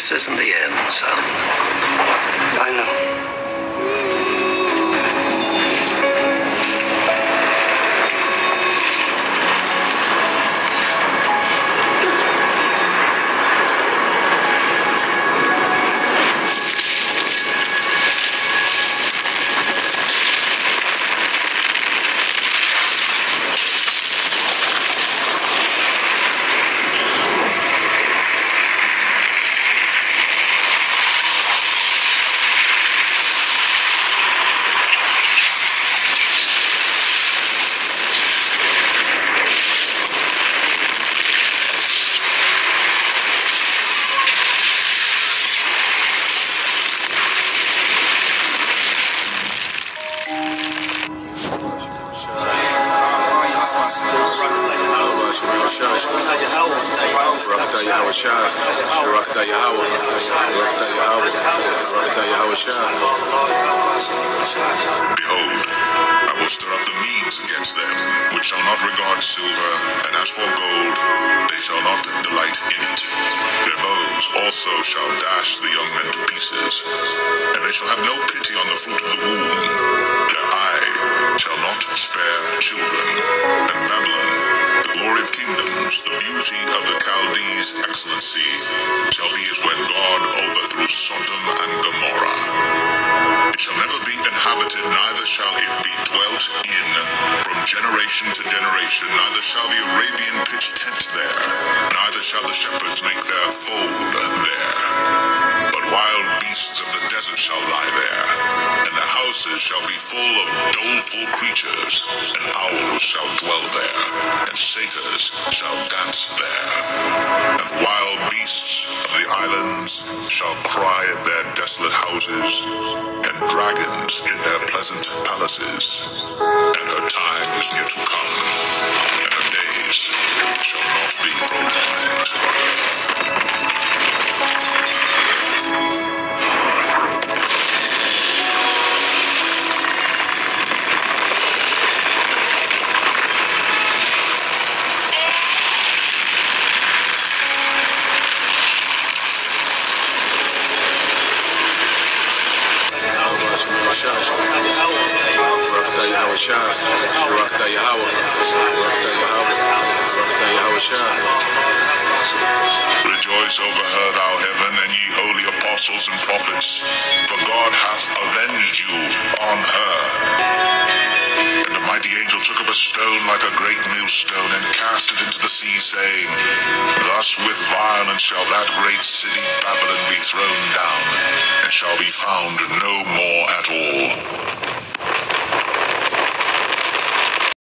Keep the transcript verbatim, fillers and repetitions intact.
This isn't the end, son. I know. Behold, I will stir up the Medes against them, which shall not regard silver, and as for gold, they shall not delight in it. Their bows also shall dash the young men to pieces, and they shall have no pity on the fruit of the womb. Their eye shall not spare children, and Babylon, the glory of kingdoms, the beauty of the Chaldees' excellency, shall be as when God overthrew Sodom and Gomorrah. It shall never be inhabited, neither shall it be dwelt in from generation to generation, neither shall the Arabian pitch tent there, neither shall the shepherds make their fold there. But wild beasts of the desert shall lie there, and the houses shall be full of doleful creatures, and owls shall dwell there, and satyrs shall dance there. And the wild beasts of the islands shall cry at their desolate houses, and dragons in their pleasant palaces. And her time is near to come, and her days shall not be prolonged. Rejoice over her, thou heaven, and ye holy apostles and prophets, for God hath avenged you on her. And the mighty angel took up a stone like a great millstone, and cast it into the sea, saying, Thus with violence shall that great city Babylon be thrown down, and shall be found no more at all.